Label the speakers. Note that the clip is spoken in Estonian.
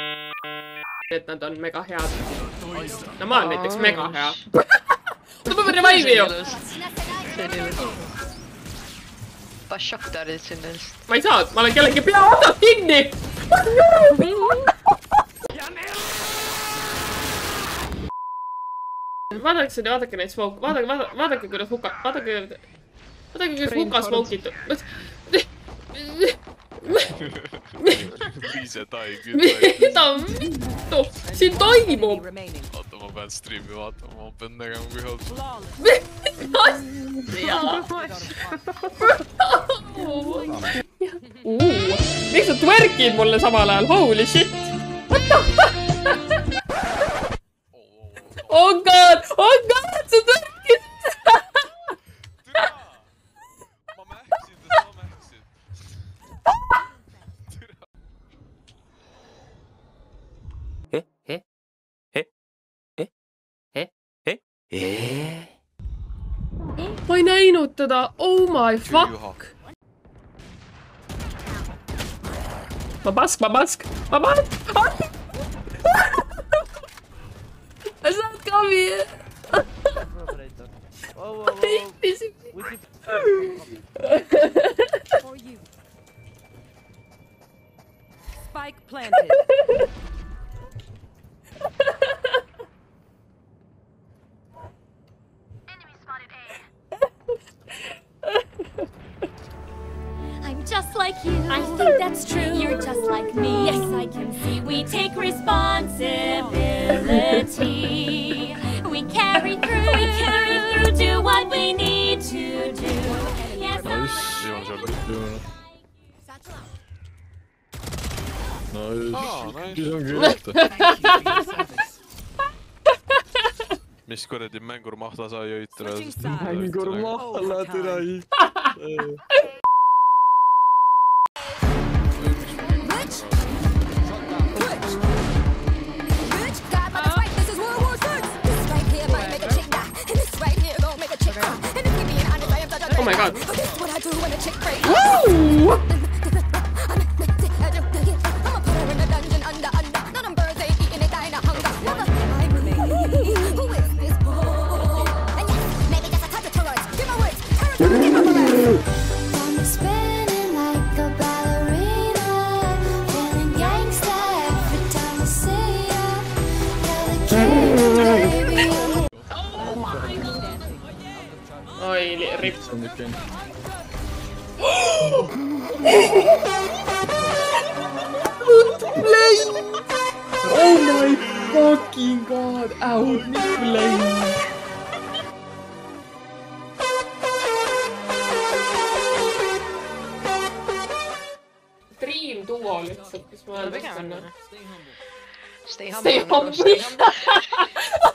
Speaker 1: et nad on mega head. No ma olen näiteks mega hea. No ma pean revive'i ju.
Speaker 2: Bashaktarid siin eest.
Speaker 1: Ma ei saa, ma olen kellegi pea oodab kinni. Vaadake neid smoke. Vaadake kuidas huka. Vaadake kuidas huka smoke'itud.
Speaker 3: Viise tai küll.
Speaker 1: Mida vittu siin toimub?
Speaker 3: Oota, ma pean streami vaatama, ma pean nägema kui halb.
Speaker 1: Miks sa twerkid mulle samal ajal? Holy shit! What the fuck? Oh god! Oh god! Sa twerkid!
Speaker 3: Ma mähksin, ma mähksin.
Speaker 1: Ma ei näinud teda! Oh my fuck! Ma pask! Saad kavi!
Speaker 4: Spike planted.
Speaker 5: I'm just like you. I think that's true. You're just like me. Yes, I can see. We take responsibility. We carry through, do what we need to do. Yes,
Speaker 3: Mis kuradi mängurmahla sa jõid täna?
Speaker 6: Mängurmahla täna jõid.
Speaker 1: Oh my god! Woo! Oi, rip. Oh my fucking god, out flame. Dream duo lihtsalt, mis ma olen tegema.
Speaker 2: Stay humble.